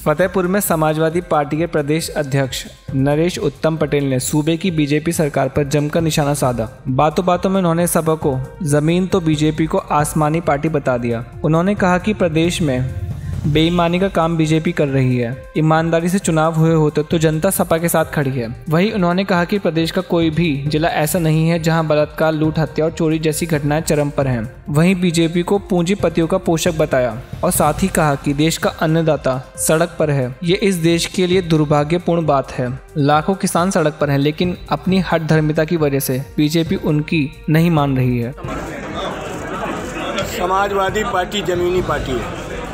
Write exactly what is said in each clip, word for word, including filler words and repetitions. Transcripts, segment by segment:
फतेहपुर में समाजवादी पार्टी के प्रदेश अध्यक्ष नरेश उत्तम पटेल ने सूबे की बीजेपी सरकार पर जमकर निशाना साधा। बातों बातों में उन्होंने सभा को जमीन तो बीजेपी को आसमानी पार्टी बता दिया। उन्होंने कहा कि प्रदेश में बेईमानी का काम बीजेपी कर रही है। ईमानदारी से चुनाव हुए होते तो जनता सपा के साथ खड़ी है। वहीं उन्होंने कहा कि प्रदेश का कोई भी जिला ऐसा नहीं है जहां बलात्कार, लूट, हत्या और चोरी जैसी घटनाएं चरम पर हैं। वहीं बीजेपी को पूंजीपतियों का पोषक बताया और साथ ही कहा कि देश का अन्नदाता सड़क पर है। ये इस देश के लिए दुर्भाग्यपूर्ण बात है। लाखों किसान सड़क पर हैं, लेकिन अपनी हठ धर्मिता की वजह से बीजेपी उनकी नहीं मान रही है। समाजवादी पार्टी जमीनी पार्टी है,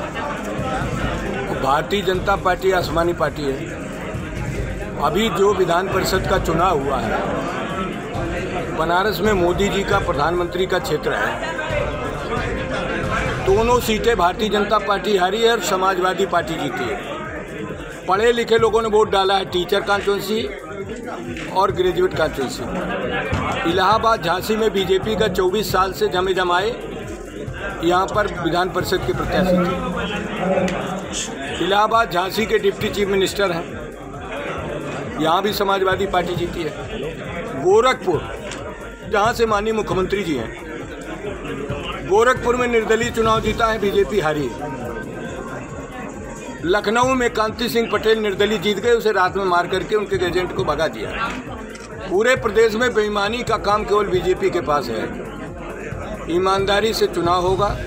भारतीय जनता पार्टी आसमानी पार्टी है। अभी जो विधान परिषद का चुनाव हुआ है, बनारस में मोदी जी का प्रधानमंत्री का क्षेत्र है। दोनों सीटें भारतीय जनता पार्टी हारी है और समाजवादी पार्टी जीती है। पढ़े लिखे लोगों ने वोट डाला है, टीचर कॉन्स्टिट्यूंसी और ग्रेजुएट कॉन्स्टिट्यूंसी। इलाहाबाद झांसी में बीजेपी का चौबीस साल से जमे जमाए यहाँ पर विधान परिषद के प्रत्याशी थे। इलाहाबाद झांसी के डिप्टी चीफ मिनिस्टर हैं, यहाँ भी समाजवादी पार्टी जीती है। गोरखपुर, जहाँ से माननीय मुख्यमंत्री जी हैं, गोरखपुर में निर्दलीय चुनाव जीता है, बीजेपी हारी है। लखनऊ में कांति सिंह पटेल निर्दलीय जीत गए, उसे रात में मार करके उनके एजेंट को भगा दिया। पूरे प्रदेश में बेईमानी का काम केवल बीजेपी के पास है। ईमानदारी से चुनाव होगा,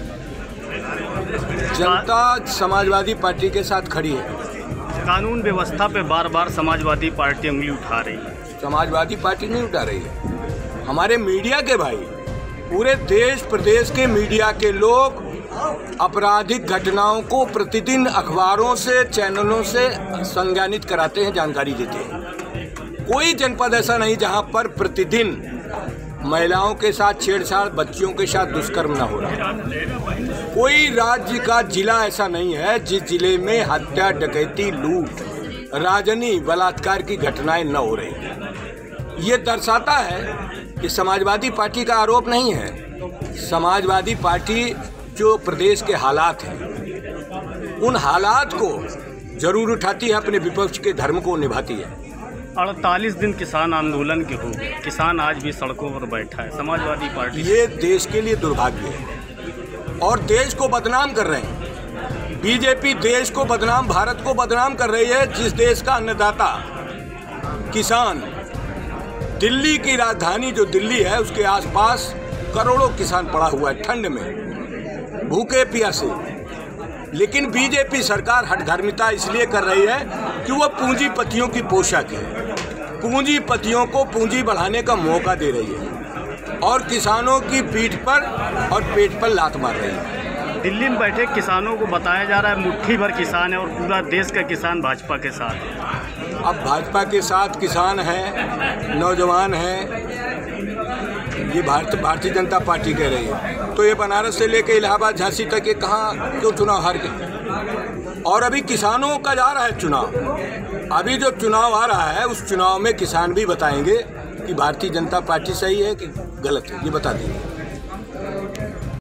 जनता समाजवादी पार्टी के साथ खड़ी है। कानून व्यवस्था पे बार बार समाजवादी पार्टी उंगली उठा रही है। समाजवादी पार्टी नहीं उठा रही है, हमारे मीडिया के भाई, पूरे देश प्रदेश के मीडिया के लोग आपराधिक घटनाओं को प्रतिदिन अखबारों से, चैनलों से संज्ञानित कराते हैं, जानकारी देते हैं। कोई जनपद ऐसा नहीं जहां पर प्रतिदिन महिलाओं के साथ छेड़छाड़, बच्चियों के साथ दुष्कर्म न हो रहा। कोई राज्य का जिला ऐसा नहीं है जिस जिले में हत्या, डकैती, लूट, राजनी, बलात्कार की घटनाएं न हो रही। ये दर्शाता है कि समाजवादी पार्टी का आरोप नहीं है। समाजवादी पार्टी जो प्रदेश के हालात हैं, उन हालात को जरूर उठाती है, अपने विपक्ष के धर्म को निभाती है। अड़तालीस दिन किसान आंदोलन के हो, किसान आज भी सड़कों पर बैठा है। समाजवादी पार्टी ये देश के लिए दुर्भाग्य है और देश को बदनाम कर रहे हैं। बीजेपी देश को बदनाम, भारत को बदनाम कर रही है। जिस देश का अन्नदाता किसान, दिल्ली की राजधानी जो दिल्ली है, उसके आसपास करोड़ों किसान पड़ा हुआ है ठंड में, भूखे प्यासे। लेकिन बीजेपी सरकार हठधर्मिता इसलिए कर रही है कि वह पूंजीपतियों की पोशाक है, पूंजीपतियों को पूंजी बढ़ाने का मौका दे रही है और किसानों की पीठ पर और पेट पर लात मार रही है। दिल्ली में बैठे किसानों को बताया जा रहा है मुट्ठी भर किसान है और पूरा देश का किसान भाजपा के साथ है। अब भाजपा के साथ किसान हैं, नौजवान हैं, ये भारत भारतीय जनता पार्टी कह रही है। तो ये बनारस से लेकर इलाहाबाद झांसी तक ये कहाँ क्यों चुनाव हार गए? और अभी किसानों का जा रहा है चुनाव। अभी जो चुनाव आ रहा है उस चुनाव में किसान भी बताएंगे कि भारतीय जनता पार्टी सही है कि गलत है, ये बता देंगे।